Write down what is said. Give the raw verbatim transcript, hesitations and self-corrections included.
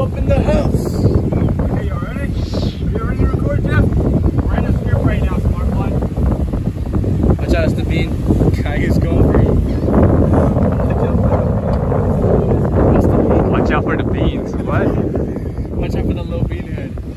up in the house. Hey, you ready? Are you ready to record, Jeff? We're in the script right now, smart one. Watch out, it's the bean. Guy is going for you. Watch out for the beans. What? Watch out for the low bean head.